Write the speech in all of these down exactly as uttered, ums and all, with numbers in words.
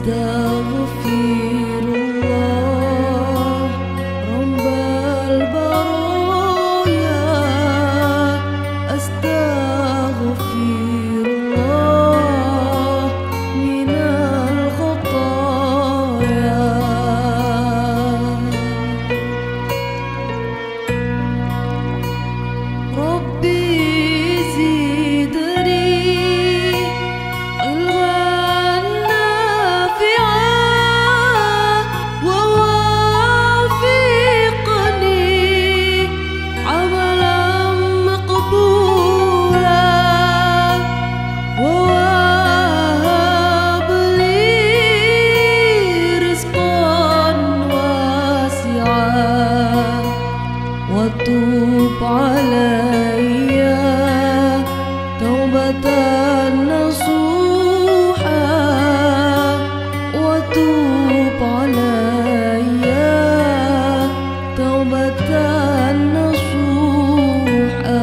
Astaghfirullah Rabbal baraya. Astaghfirullah minal khataya. Rabbi وتوب علي توبة نصوحا. وتوب علي توبة نصوحا.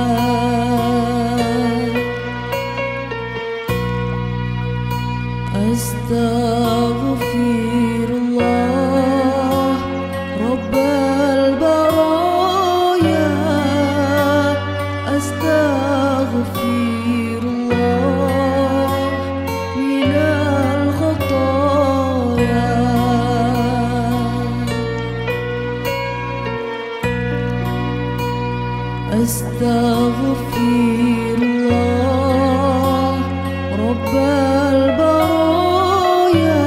Astaghfirullah Rabbal baraya. Astaghfirullah minal khataya. Astaghfirullah Rabbal baraya.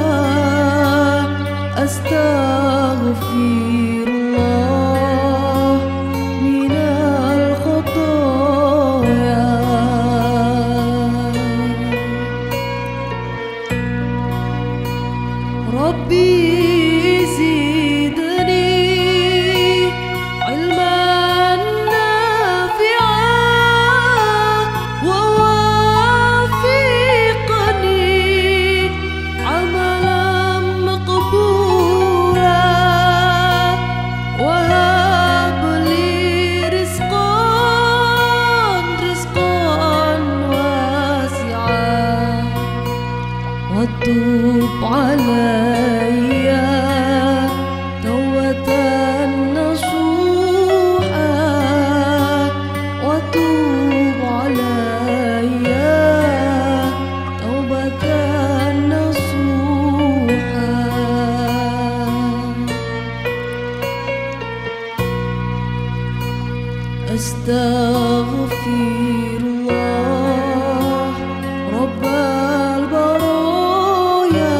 Astaghfirullah minal khataya. Rabbi zidni ilman nafi'an wa wafiqni amalan maqbulan wa hab li rizqan rizqan wasi'an. Wa tub alayya tawbatan nasuha. Wa tub alayya tawbatan nasuha. Astaghfirullah Rabbal baraya.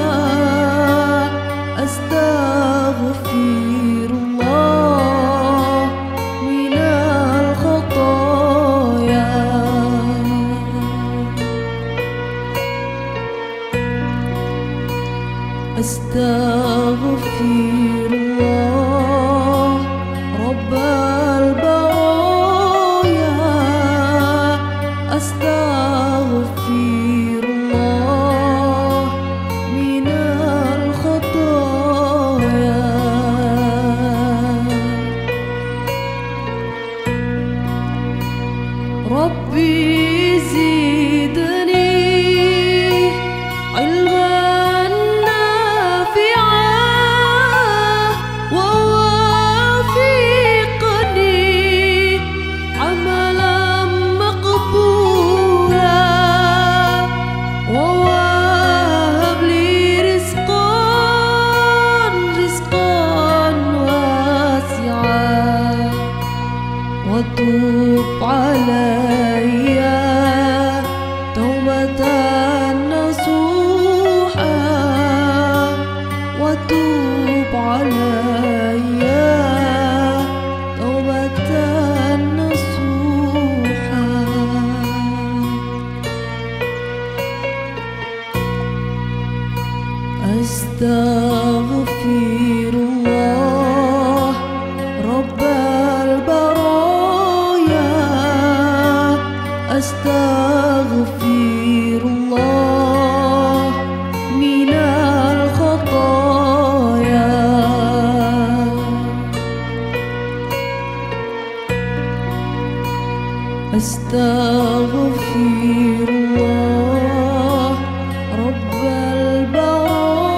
Astaghfirullah minal khataya. Astaghfirullah Rabbal baraya. Astaghfirullah minal khataya. Rabbi zidni ilman nafi'an wa wafiqni amalan maqbulan wa wahab li rizqan rizqan wasi'an. Wa tub alayya tawbatan nasuha. Wa tub alayya tawbatan nasuha. Astaghfirullah Rabbal baraya. Astaghfirullah minal khataya. Astaghfirullah Rabbal baraya.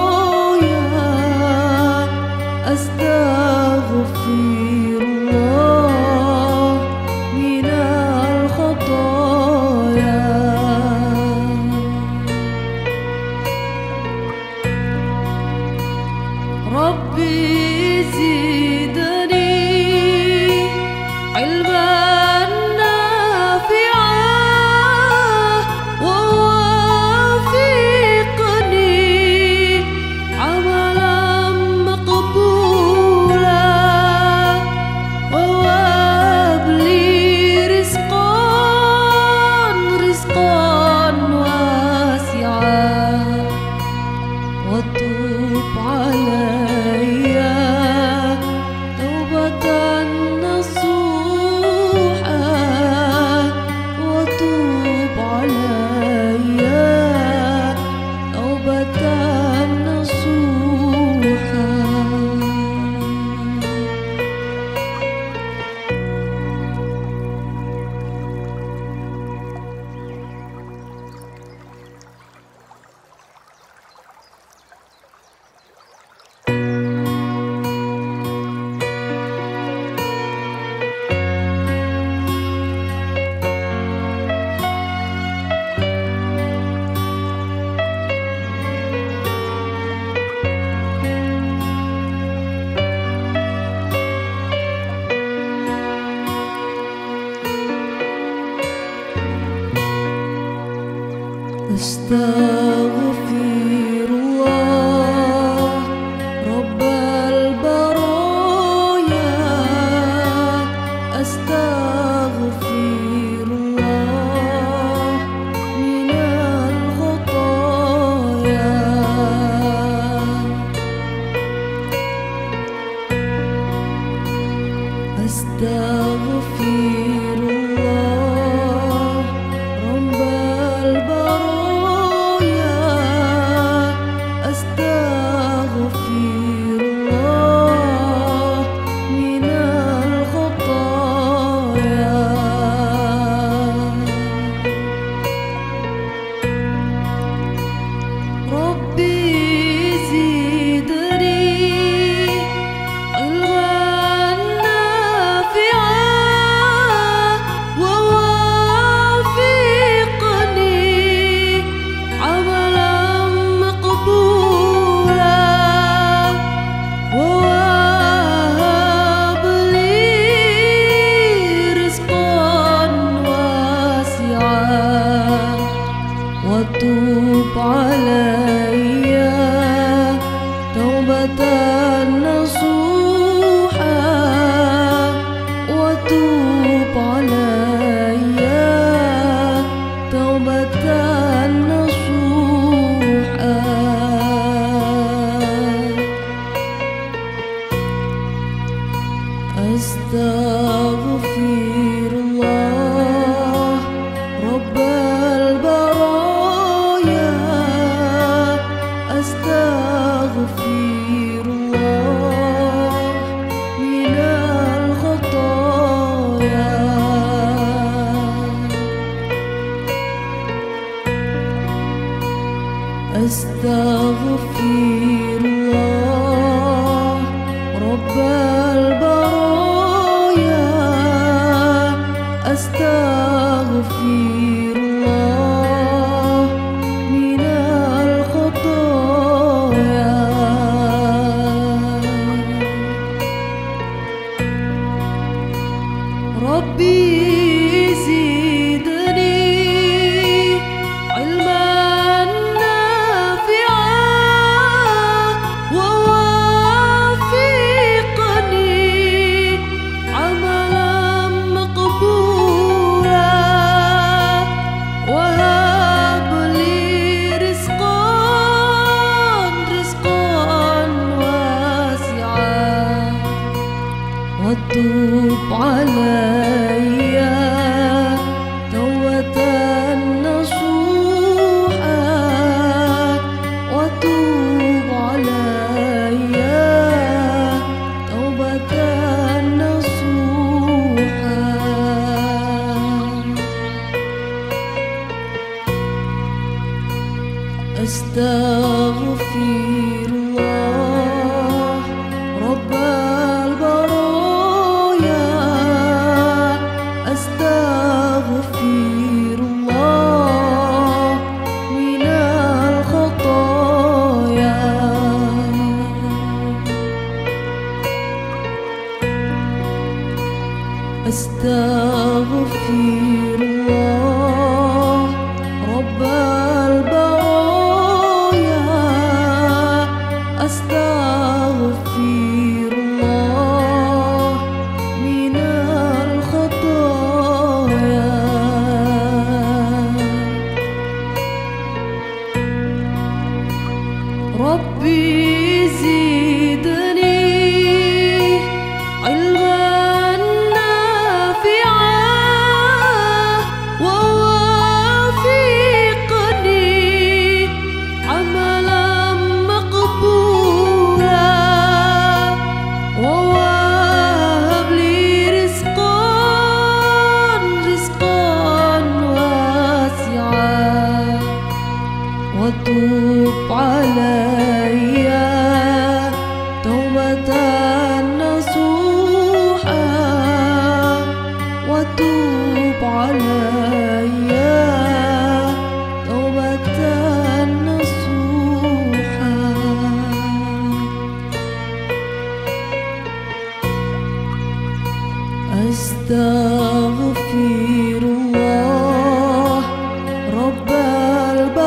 أستغفر الله رب البرايا، أستغفر الله من الخطايا. أستغفر الله رب البرايا، أستغفر الله من الخطايا. ربي زدني علما نافعا، ووافقني عملا مقبولا، ووهب لي رزقا واسعا، وتوب علي توبة نصوحا، وتوب علي توبة نصوحا. أستغفر الله رب البرايا، أستغفر الله من الخطايا. أستغفر الله رب البرايا، أستغفر الله من الخطايا. ربي زدني علما نافعا، ووافقني عملا مقبولا، وهب لي رزقا رزقا واسعا، وتوب علي توبة نصوحا، وتوب علي توبة نصوحا. أستغفر الله رب البرايا، أستغفر الله من الخطايا. أستغفر الله رب البرايا، أستغفر الله من الخطايا. ربي زدني علما نافعا، ووافقني عملا مقبولا، ووهب لي رزقا رزقا واسعا، وتوب علي توبة نصوحا، وتوب علي توبة نصوحا. أستغفر الله رب البرايا،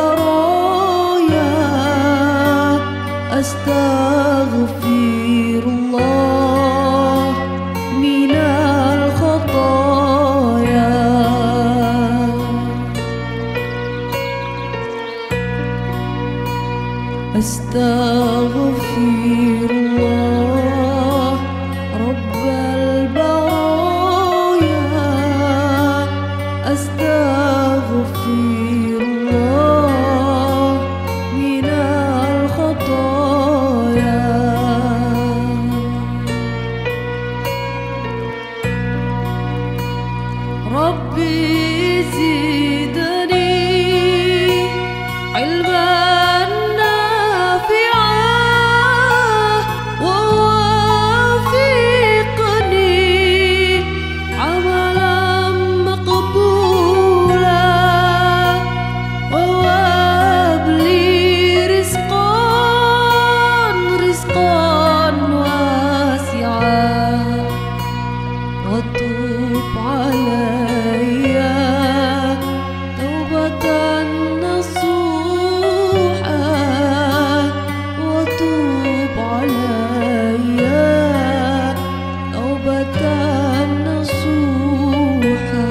أستغفر الله رب البرايا، أستغفر الله من الخطايا. ربي زدني علما وتوب عليا توبة نصوحا، وتوب عليا توبة نصوحا.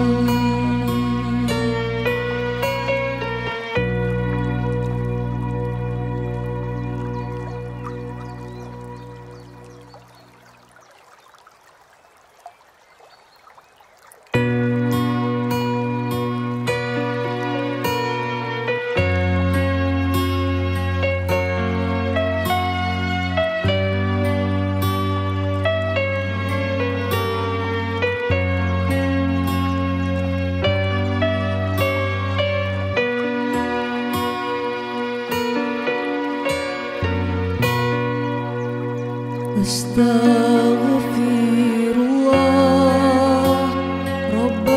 أستغفر الله رب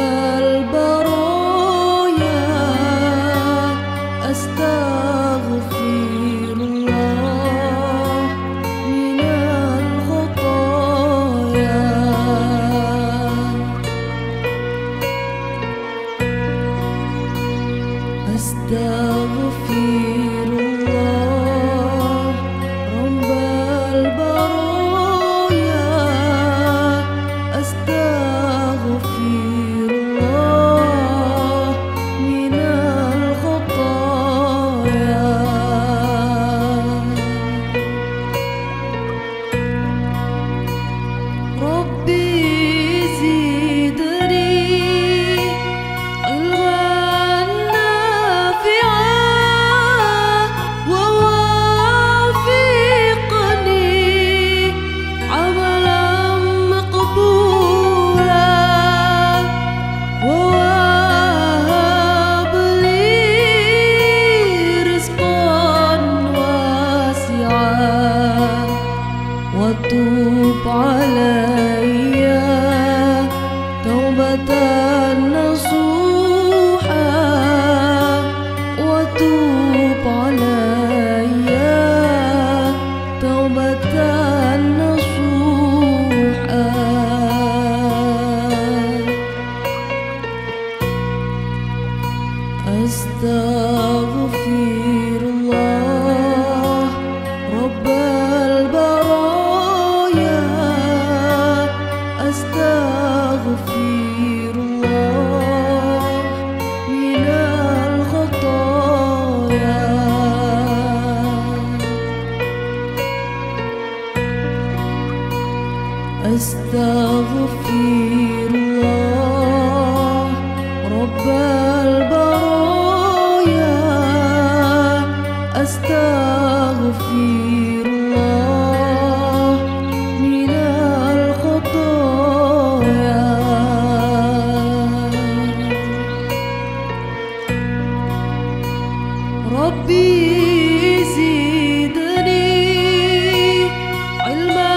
البرايا، أستغفر الله من الخطايا. أستغفر الله رب البرايا، أستغفر الله من الخطايا. ربي زدني وتوب عليا توبة نصوحا، وتوب عليا توبة نصوحا. أستغفر الله رب البرايا، أستغفر الله من الخطايا. أستغفر الله رب البرايا، أستغفر الله من الخطايا. ربي زدني علما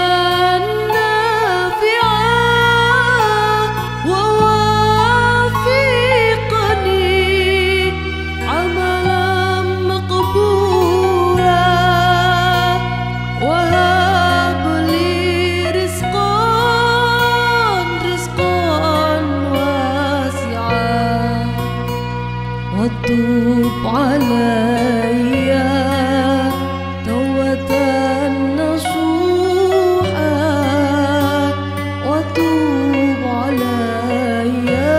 وتوب عليا توبة نصوحا، وتوب عليا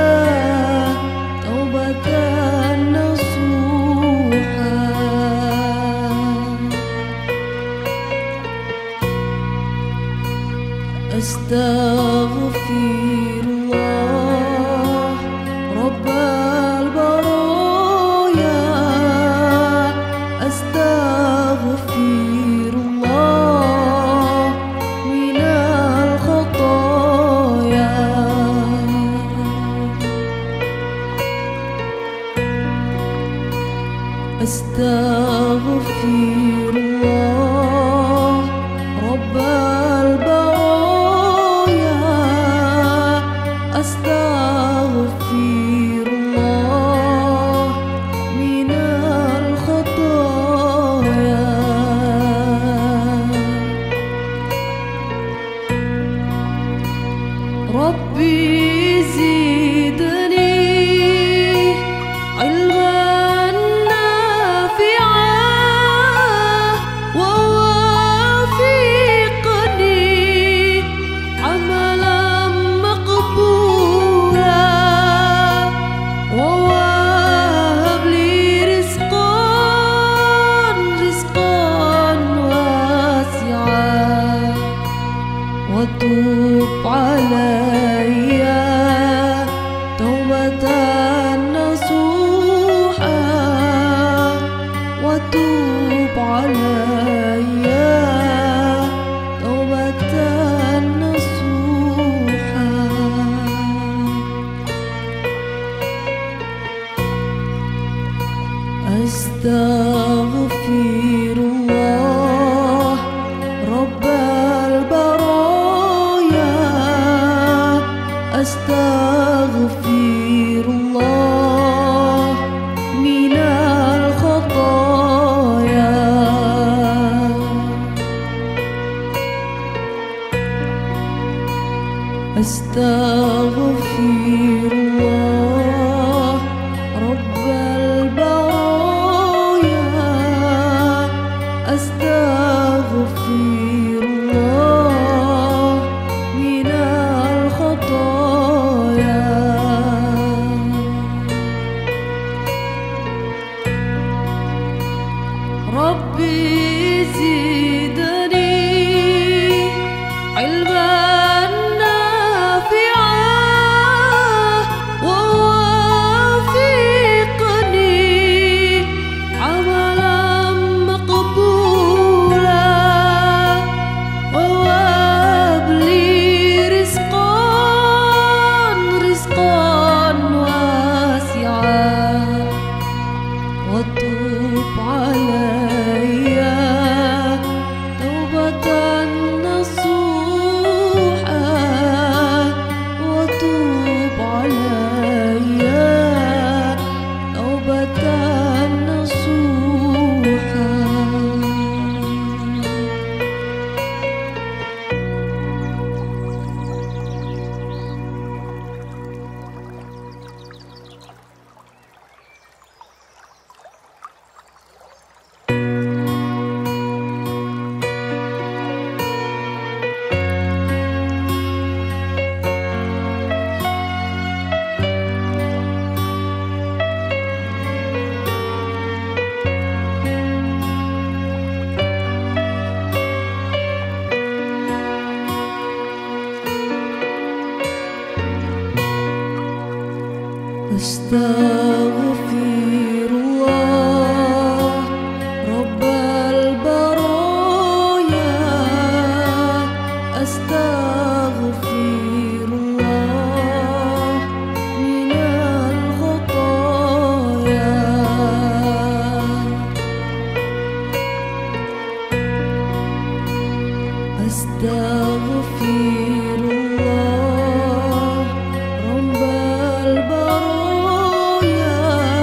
توبة نصوحا. أستغفر الله رب البرايا، أستغفر الله من الخطايا. ربي زدني علما نافعا ووافقني عملا مقبولا، ووهب لي رزقا رزقا واسعا، وتوب علي توبة نصوحا، وتوب علي توبة نصوحا. أستغفر الله رب البرايا، أستغفر الله من الخطايا. أستغفر الله رب البرايا، أستغفر الله من الخطايا. ربي زدني علما وتوب علي توبة نصوحا، وتوب علي توبة نصوحا. أستغفر الله رب البرايا، أستغفر الله من الخطايا. أستغفر الله رب البرايا،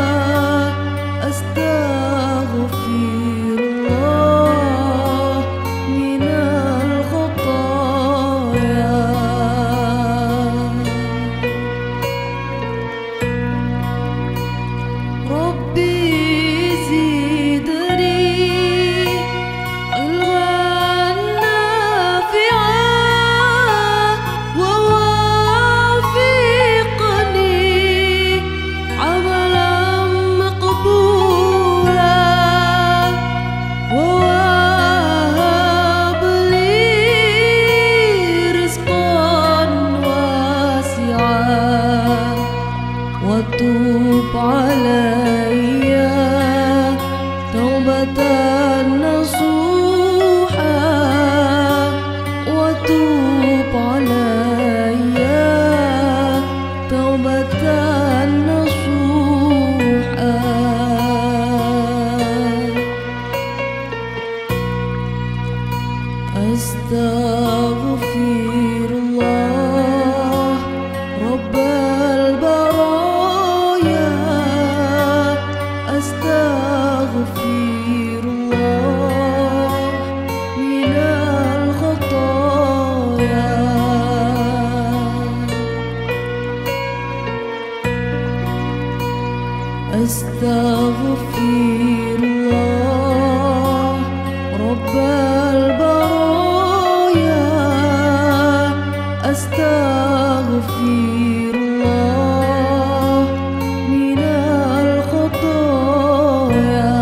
أستغفر الله من الخطايا. ربي زدني علما نافعا ووافقني عملا مقبولا، ووهب لي رزقا واسعا، وتوب علي توبة نصوحا، وتوب علي توبة نصوحا. أستغفر الله من الخطايا. أستغفر الله رب البرايا. أستغفر الله من الخطايا.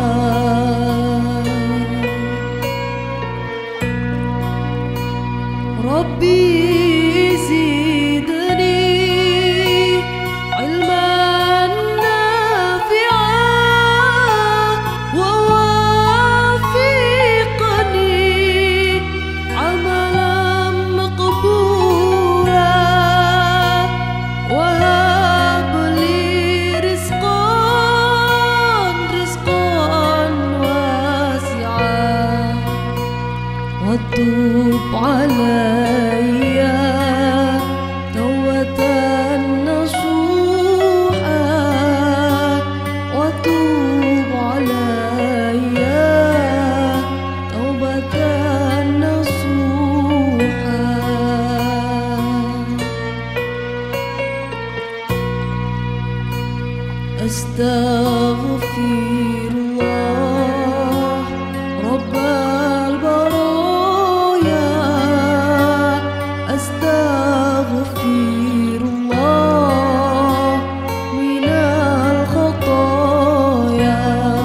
ربي زدني علما وتوب علي توبة نصوحا. وتوب علي توبة نصوحا. أستغفر الله رب البرايا. أستغفر الله من الخطايا.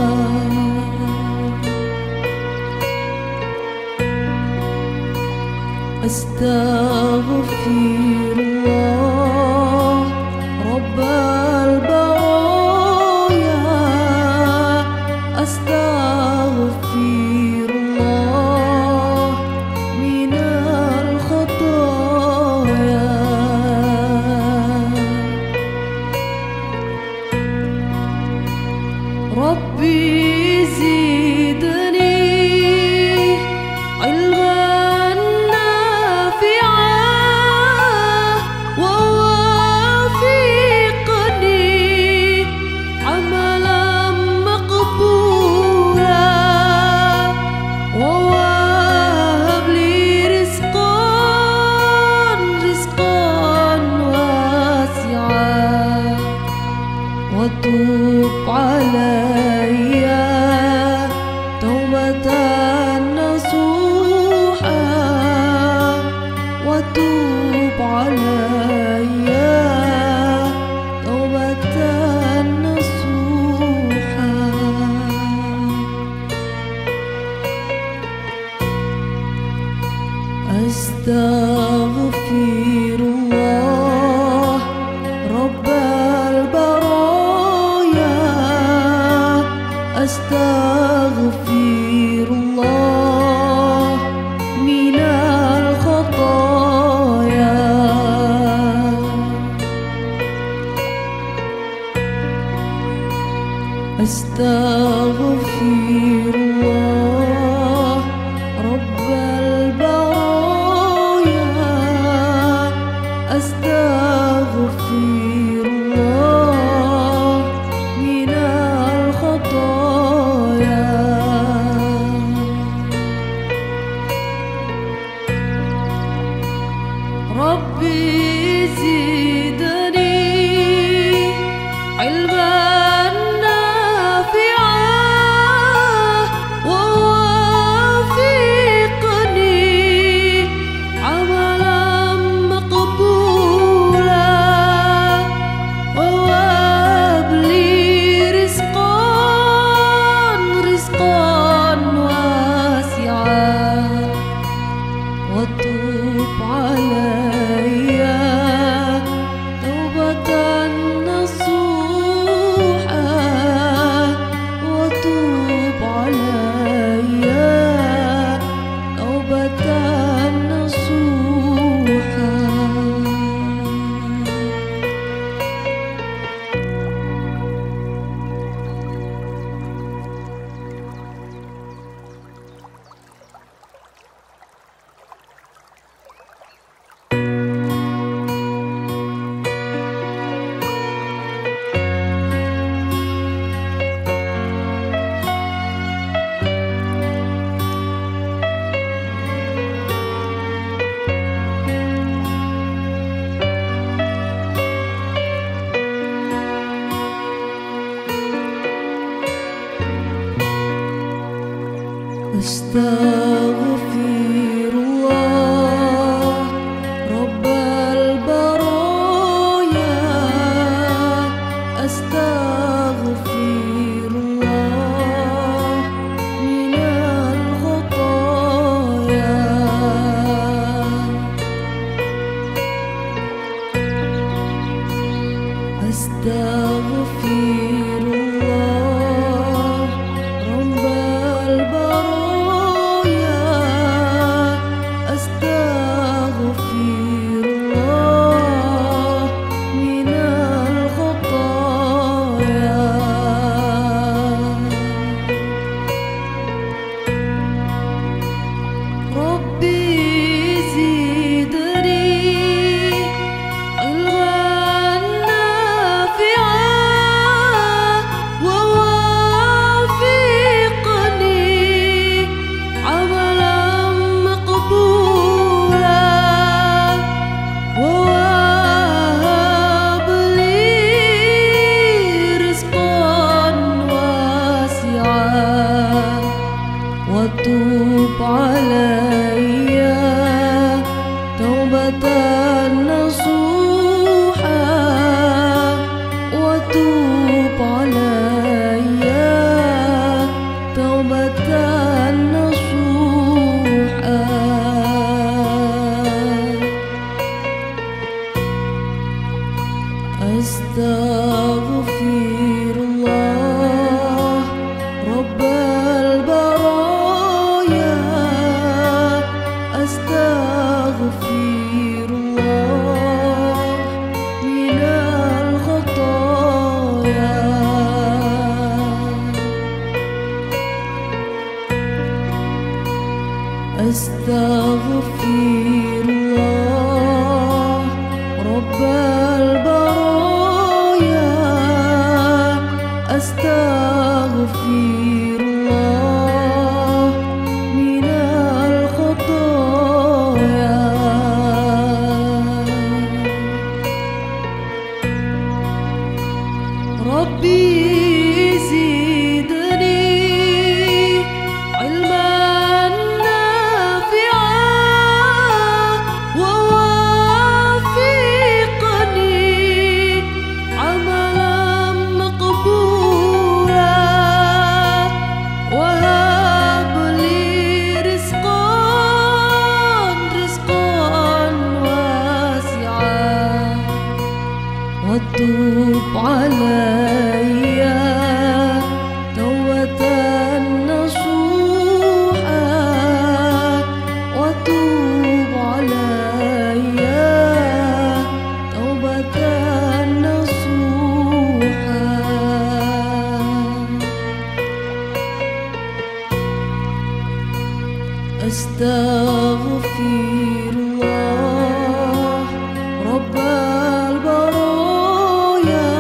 أستغفر الله رب البرايا. أستغفر الله من الخطايا. ربي زدني علما نافعا ووافقني عملا مقبولا. ووهب لي رزقا رزقا واسعا. وتوب علي توبة نصوحا. وتوب علي توبة نصوحا. أستغفر الله رب البرايا. أستغفر الله من الخطايا. أستغفر الله رب البرايا. أستغفر الله من الخطايا. ربي زدني علما نافعا أستغفر الله رب البرايا، أستغفر الله من الخطايا. أستغفر الله رب البرايا، أستغفر الله من الخطايا. ربي زدني علما نافعا، ووافقني عملا مقبولا، ووهب لي رزقا واسعا، وتوب علي توبة نصوحا، وتوب علي توبة نصوحا. أستغفر الله رب البرايا، أستغفر الله من الخطايا. أستغفر الله رب البرايا، أستغفر الله من الخطايا. ربي زدني علما نافعا، ووافقني عملا مقبولا، وهب لي رزقا رزقا واسعا، وتوب علي توبة نصوحا، وتوب علي توبة نصوحا. أستغفر الله رب البرايا،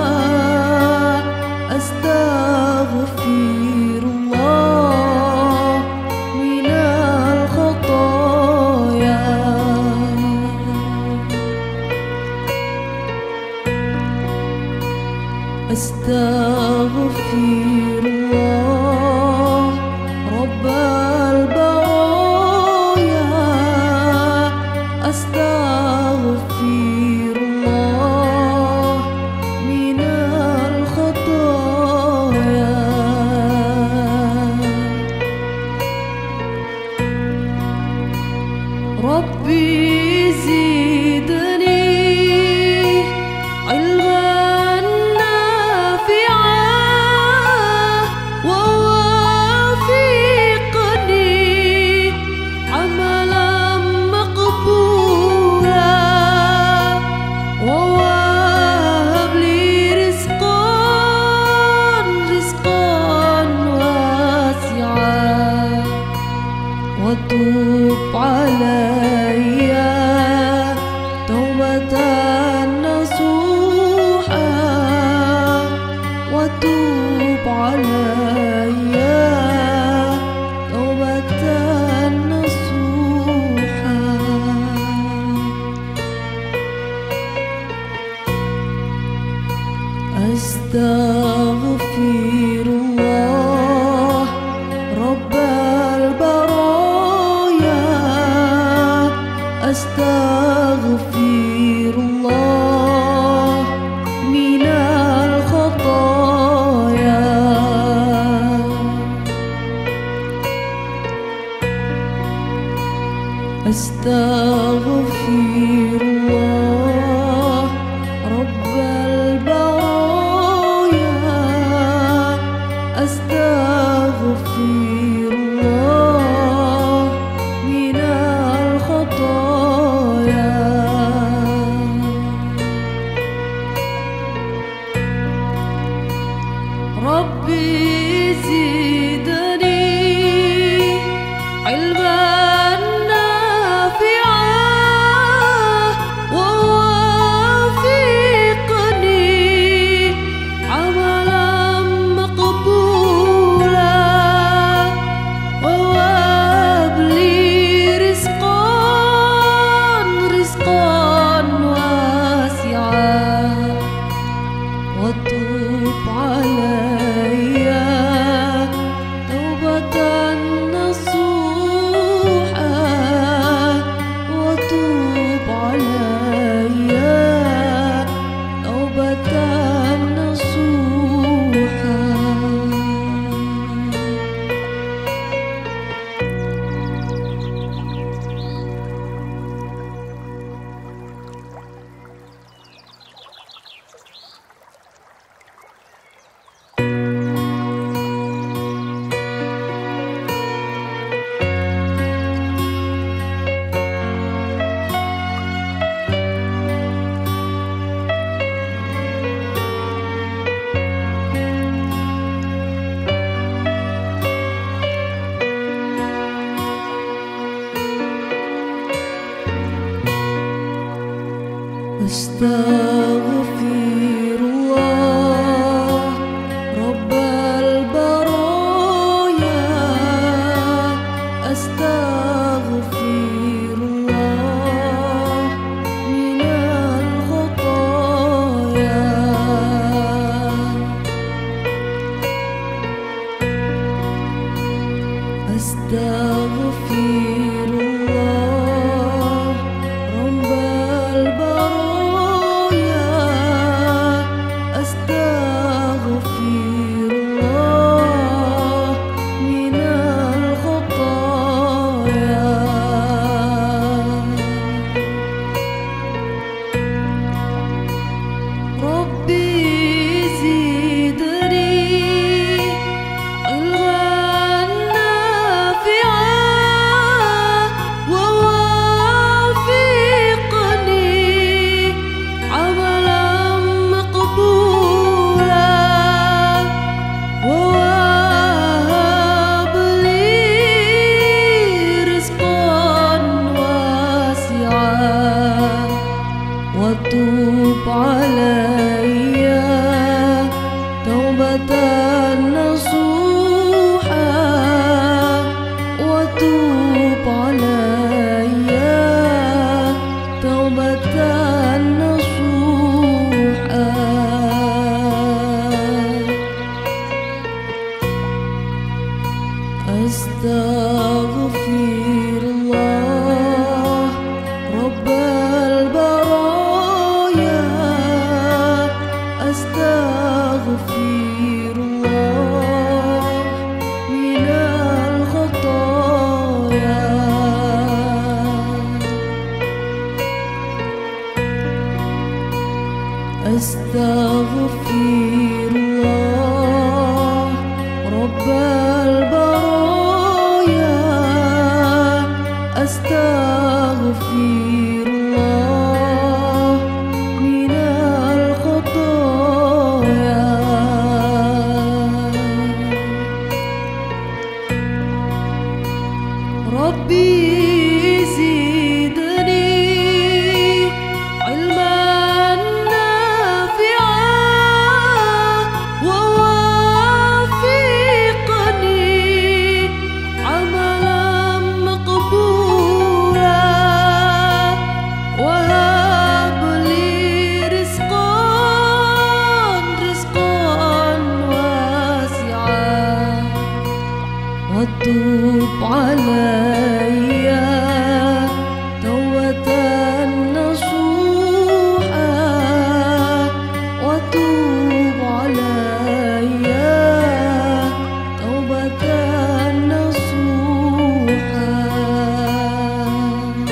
أستغفر الله من الخطايا. أستغفر الله رب البرايا، أستغفر الله من الخطايا. أستغفر الله رب البرايا، أستغفر الله من الخطايا. ربي زدني علما وتوب عليا توبة نصوحا، وتوب عليا توبة نصوحا. أستغفر الله رب البرايا، أستغفر الله من الخطايا. أستغفر الله رب البرايا، أستغفر الله من الخطايا. ربي زدني علما نافعا، ووافقني عملا مقبولا، ووهب لي رزقا واسعا، وتوب عليا توبة نصوحا، وتوب عليا توبة نصوحا. أستغفر الله رب البرايا، أستغفر الله من الخطايا. أستغفر الله رب البرايا، أستغفر الله من الخطايا. ربي زدني علما نافعا، ووافقني عملا مقبولا، وهب لي رزقا رزقا واسعا، وتوب عليا توبة نصوحا، وتوب عليا توبة نصوحا.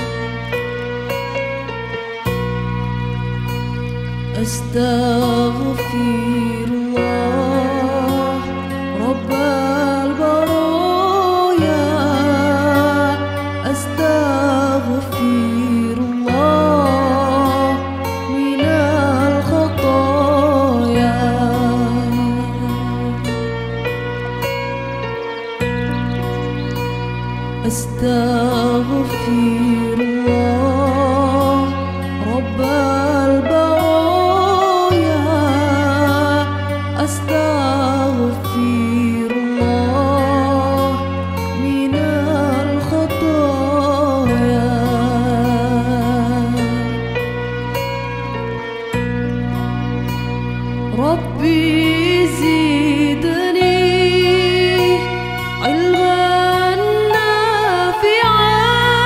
أستغفر الله رب البرايا، أستغفر الله من الخطايا. ربي زدني علما نافعا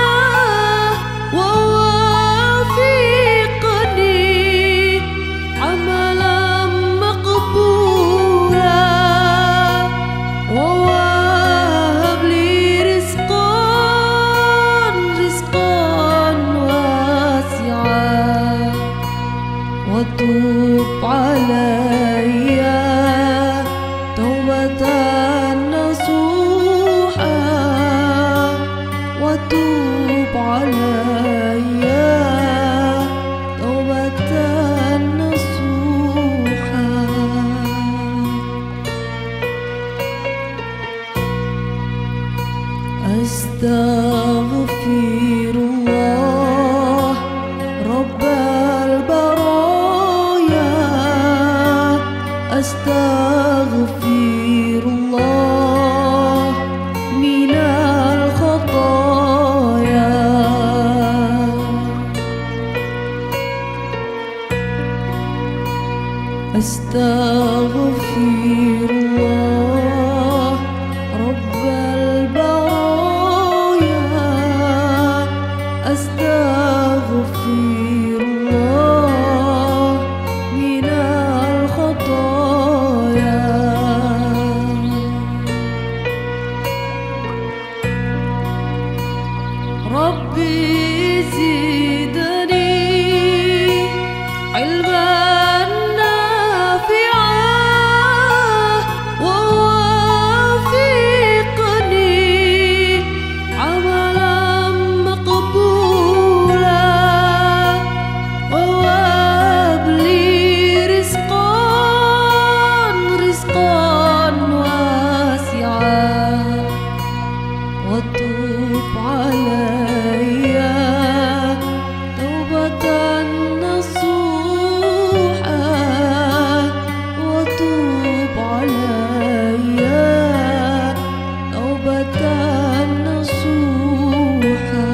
ووافقني عملا مقبولا، ووهب لي رزقا رزقا واسعا، وتوب علي توبة نصوحا، وتوب علي توبة نصوحا. أستغفر الله رب البرايا، أستغفر الله من الخطايا. أستغفر الله رب البرايا، أستغفر الله من الخطايا. ربي زدني علما وتوب علي توبة نصوحا، وتوب علي توبة نصوحا.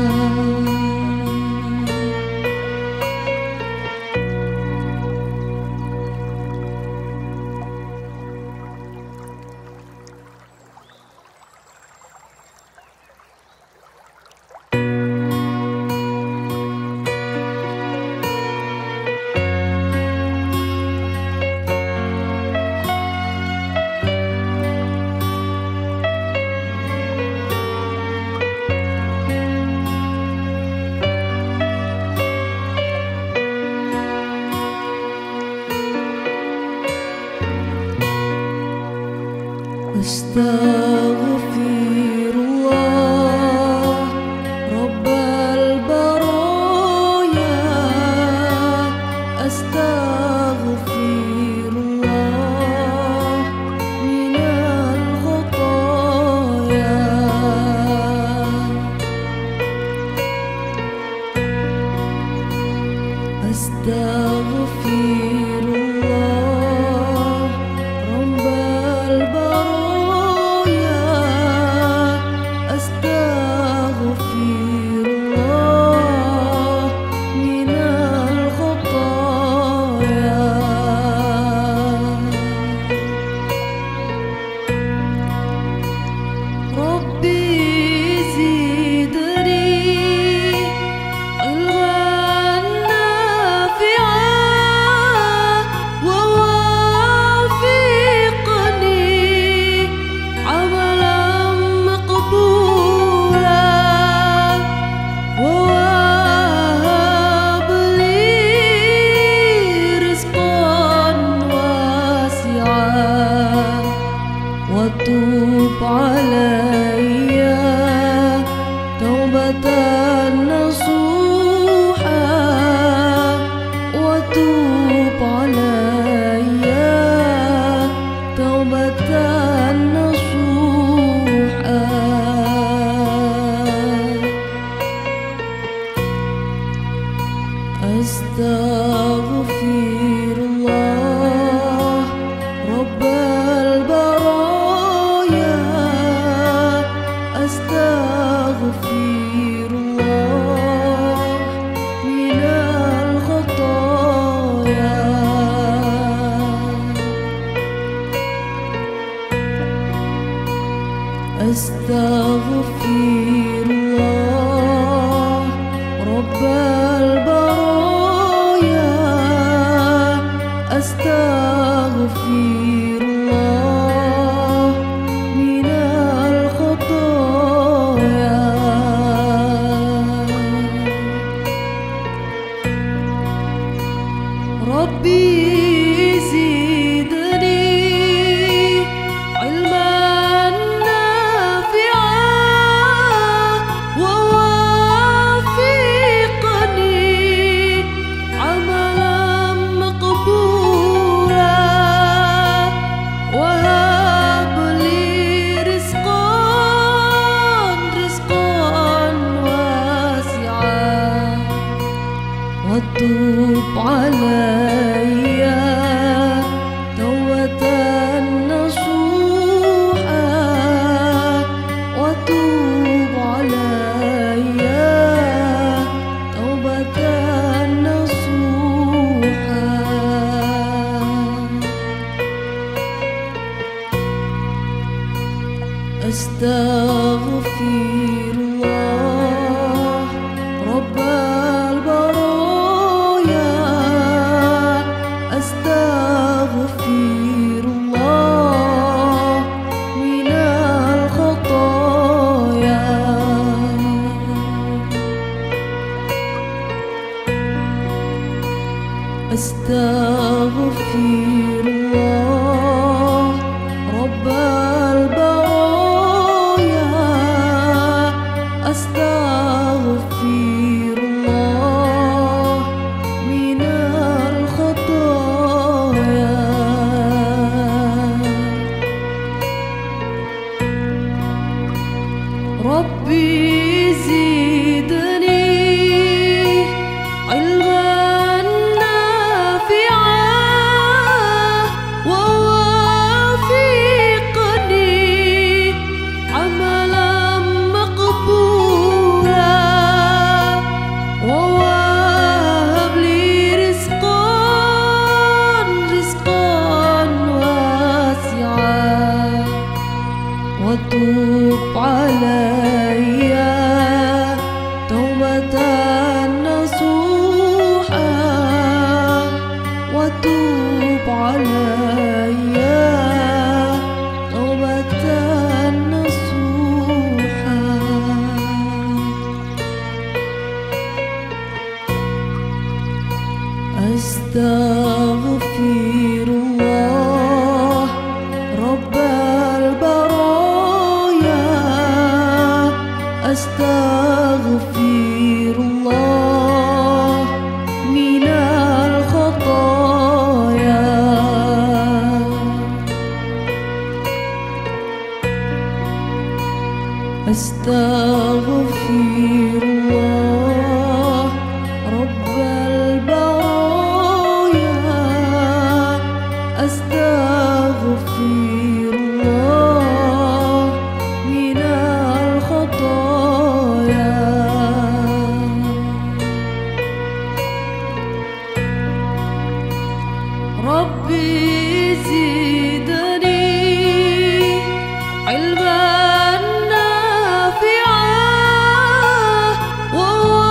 أستغفر الله رب البرايا، أستغفر الله من الخطايا. أستغفر الله رب البرايا، أستغفر الله من الخطايا. ربي زدني علما نافعا ووافقني عملا مقبولا، ووهب لي رزقا واسعا، وتوب علي توبة نصوحا، وتوب علي توبة نصوحا. أستغفر الله من الخطايا أستغفر الله رب البرايا أستغفر الله من الخطايا ربي زدني علما وتوب علي توبة نصوحا وتوب علي توبة نصوحا أستغفر الله رب أستغفر الله من الخطايا أستغفر الله رب البرايا أستغفر الله من الخطايا ربي زدني علما نافعا ووافقني عملا مقبولا ووهب لي رزقا رزقا واسعا وتوب علي توبة نصوحا وتوب علي توبة نصوحا أستغفر الله رب البرايا أستغفر الله من الخطايا أستغفر الله رب البرايا أستغفر الله من الخطايا ربي زدني علما نافعا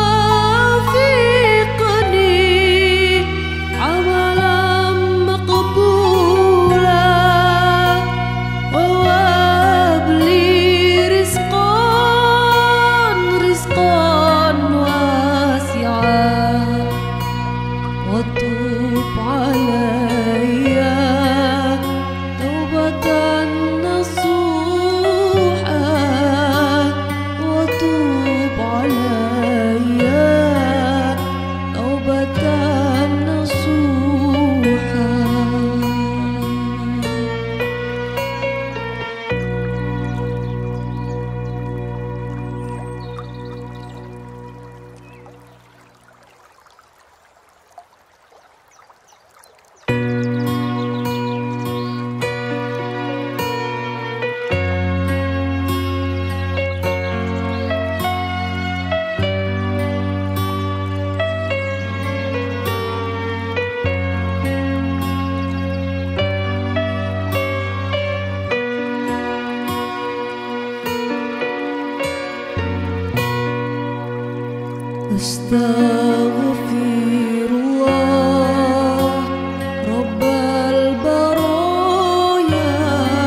أستغفر الله رب البرايا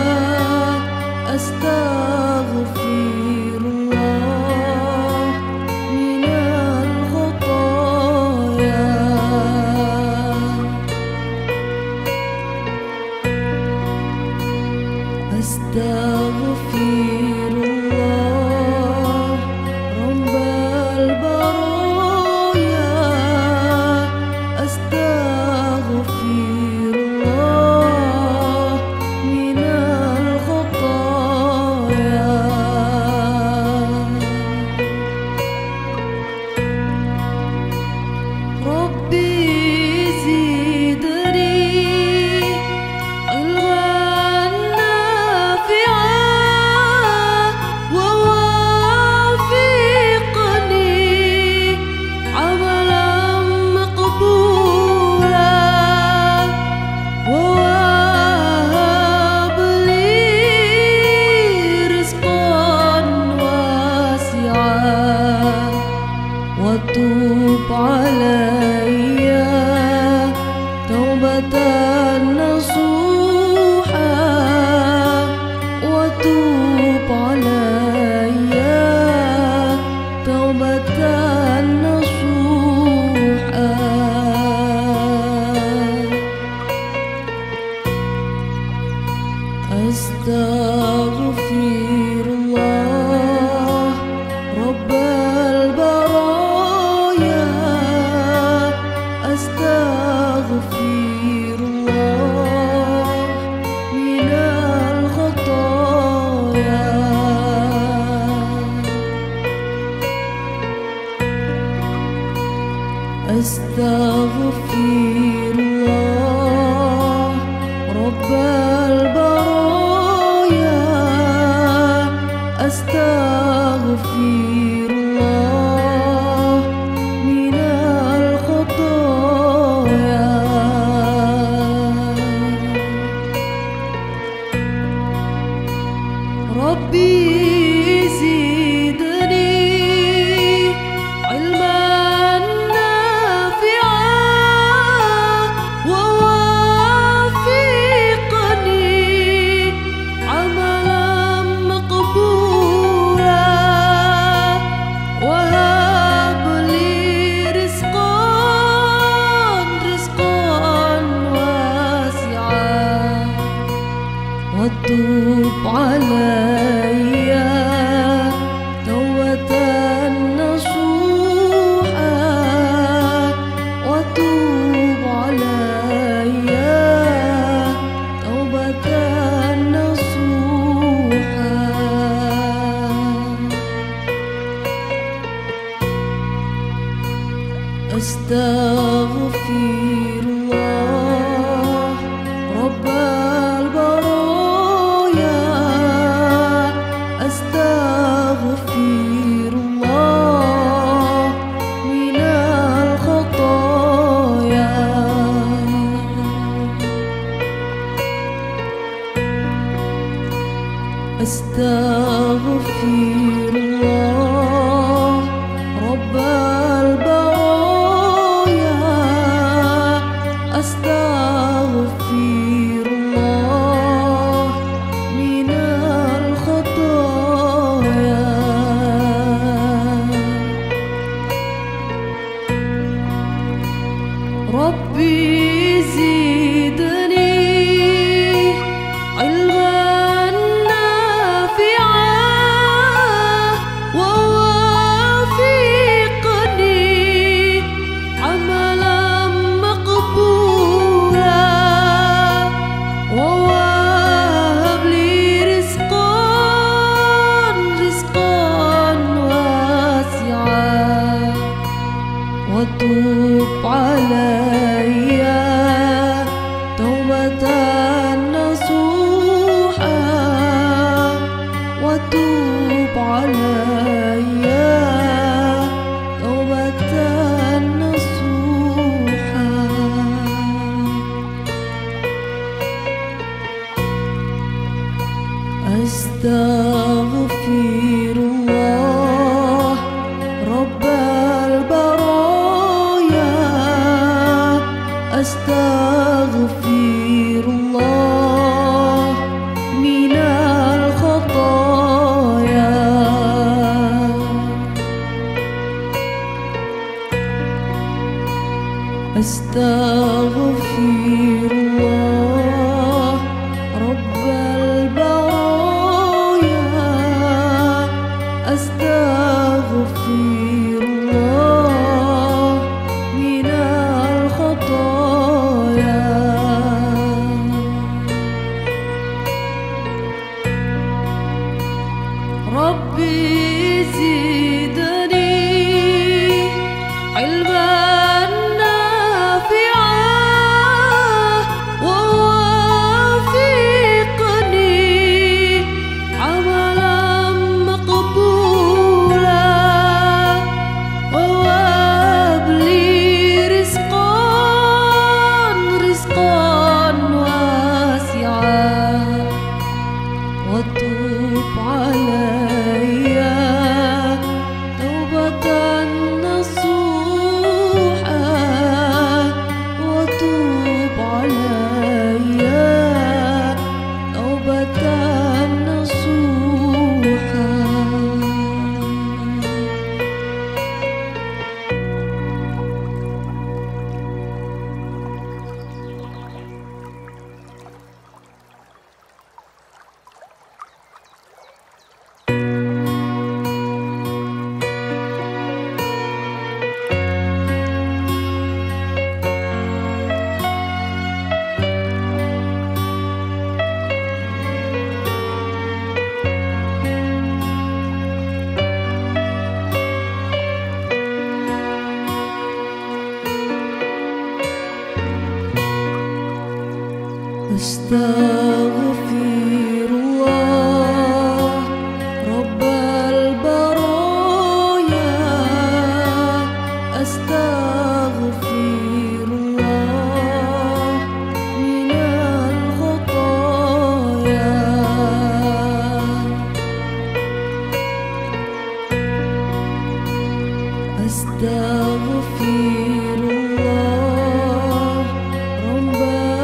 أستغفر الله من الخطايا أستغفر الله رب البرايا أستغفر الله من الخطايا ربي زدني وتوب علي توبة نصوحا وتوب علي توبة نصوحا أستغفر الله رب أستغفر الله من الخطايا أستغفر الله رب البرايا أستغفر الله من الخطايا ربي زدني علما نافعا ووافقني عملا مقبولا وهب لي رزقا رزقا واسعا وتوب علي توبة نصوحا وتوب علي توبة نصوحا أستغفر الله رب البرايا أستغفر الله من الخطايا أستغفر الله رب البرايا أستغفر الله من الخطايا ربي زدني علما نافعا ووافقني عملا مقبولا ووهب لي رزقا رزقا واسعا وتوب علي توبة نصوحا وتوب علي توبة نصوحا أستغفر الله رب البرايا ربي زدني علما نافعا ووافقني عملا مقبولا وهب لي رزقا رزقا واسعا وتوب علي توبة نصوحا وتوب علي توبة نصوحا. أستغفر الله رب البرايا أستغفر الله من الخطايا أستغفر الله رب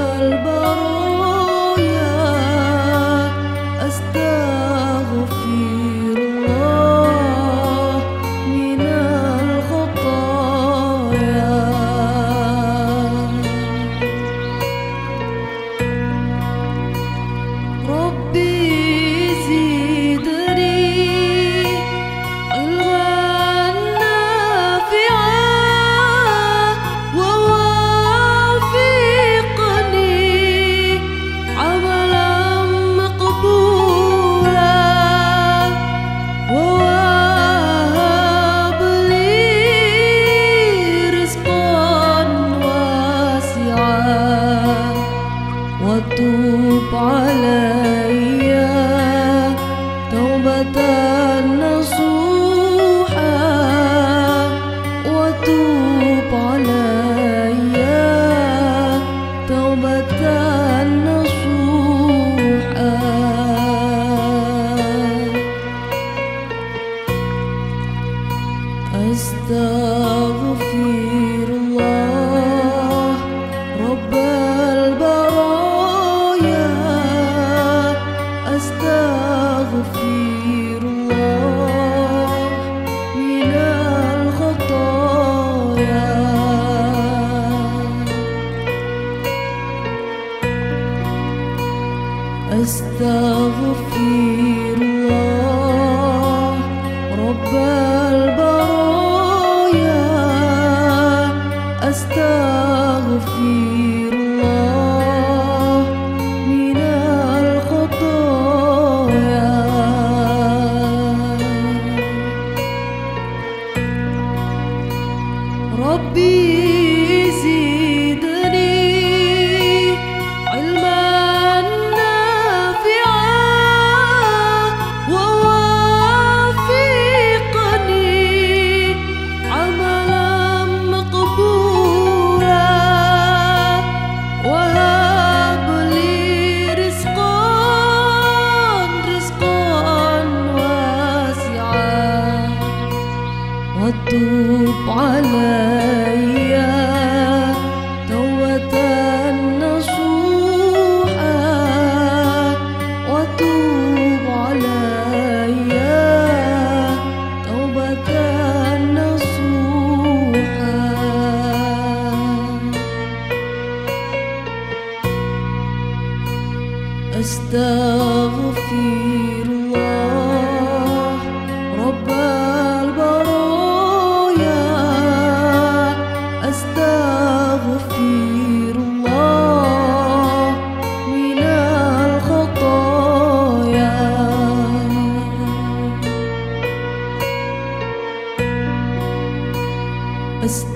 البرايا أستغفر الله من الخطايا ربي زدني علما نافعا ووافقني عملا مقبولا وهب لي رزقا واسعا وتوب علي توبة نصوحا وتوب علي توبة نصوحا. أستغفر الله رب البرايا أستغفر الله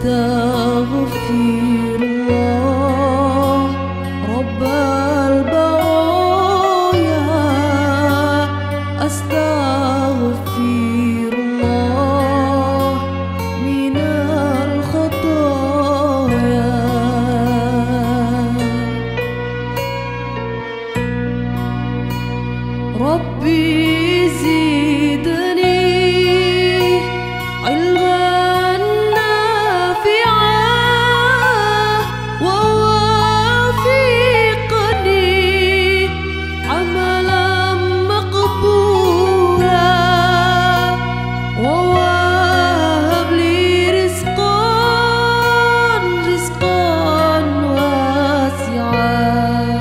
أستغفر الله رب البرايا أستغفر الله من الخطايا ربي زدني علما نافعا ووافقني عملا مقبولا ووهب لي رزقا رزقا واسعا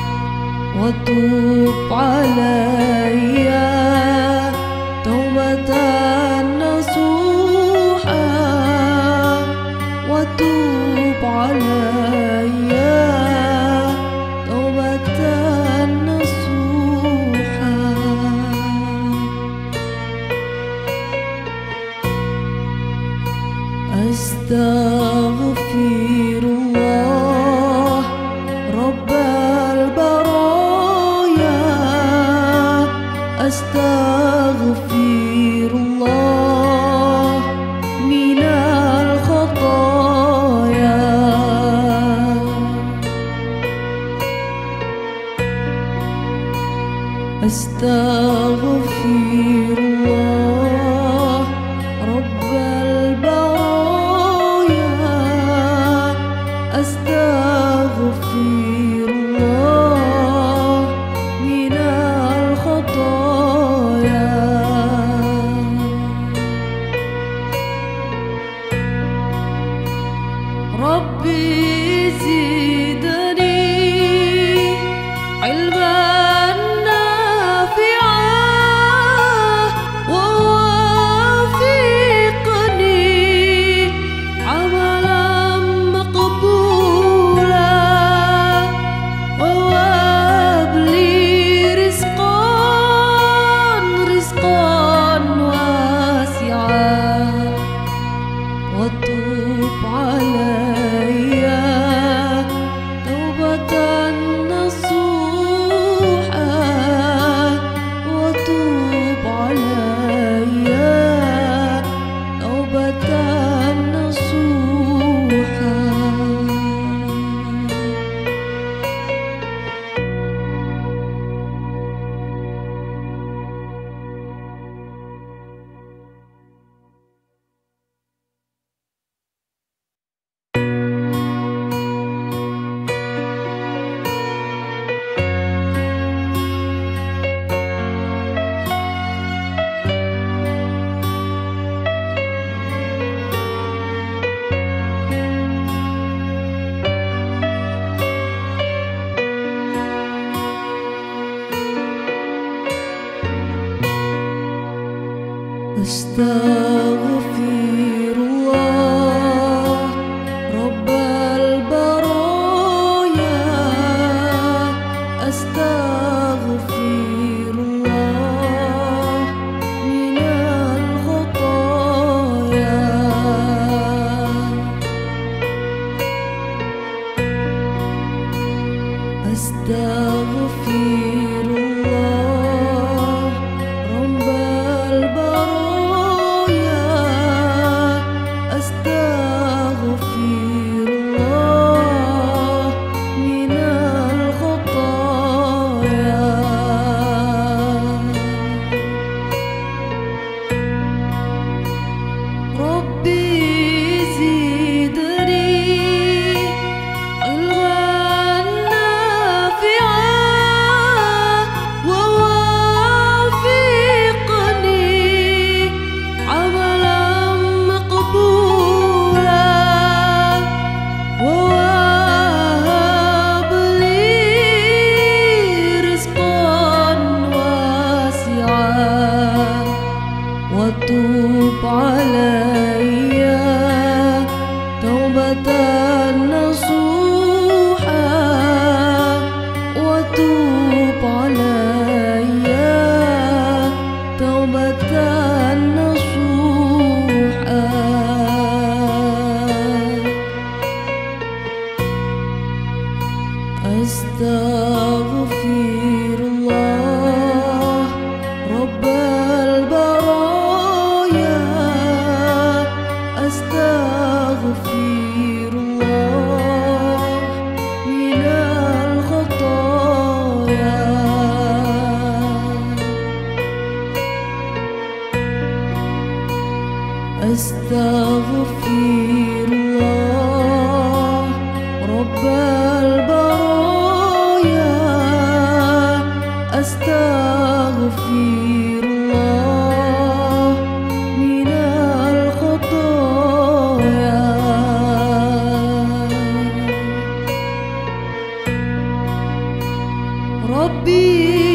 وتوب علي توبة نصوحا وتوب علي توبة نصوحا أستغفر الله رب البرايا أستغفر الله من الخطايا أستغفر الله رب البرايا أستغفر الله من الخطايا ربي زدني علما وتوب علي توبة نصوحا وتوب علي توبة نصوحا أستغفر الله رب البرايا أستغفر الله من الخطايا أستغفر الله رب البرايا أستغفر الله من الخطايا ربي زدني وتوب علي توبة نصوحا وتوب علي توبة نصوحا أستغفر الله رب البرايا، أستغفر الله من الخطايا. ربي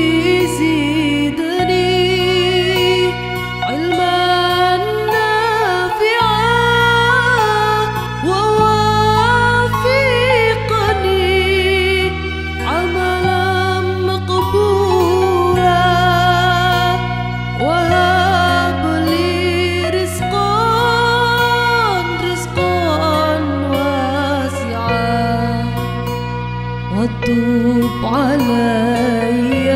وتوب علي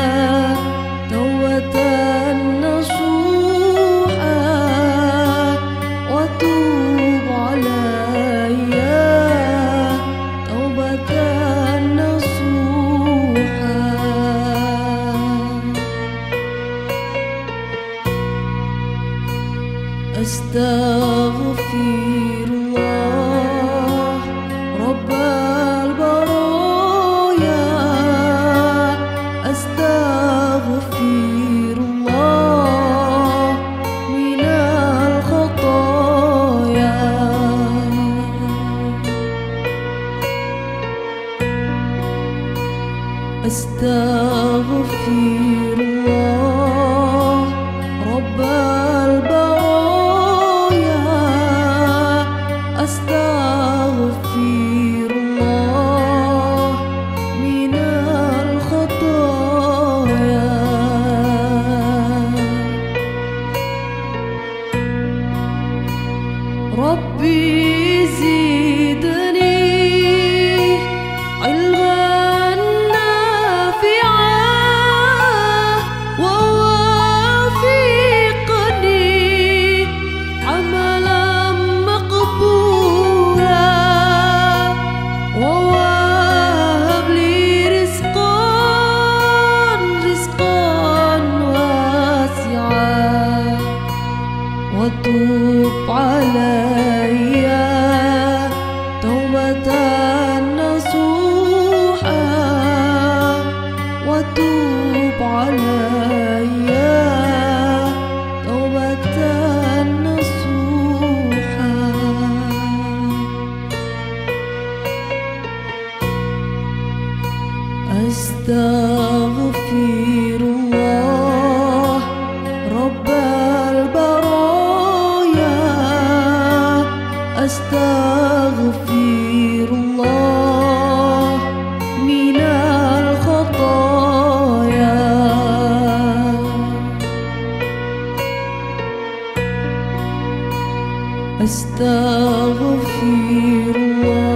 توبة نصوحا، وتوب علي توبة نصوحا. أستغفر الله رب البرايا، أستغفر الله من الخطايا. أستغفر الله رب البرايا، أستغفر الله من الخطايا. ربي زدني علما نافعا، ووافقني عملا مقبولا، ووهب لي رزقا رزقا واسعا، وتوب علي توبة نصوحا، وتوب علي توبة نصوحا. أستغفر الله رب البرايا، أستغفر الله من الخطايا. أستغفر الله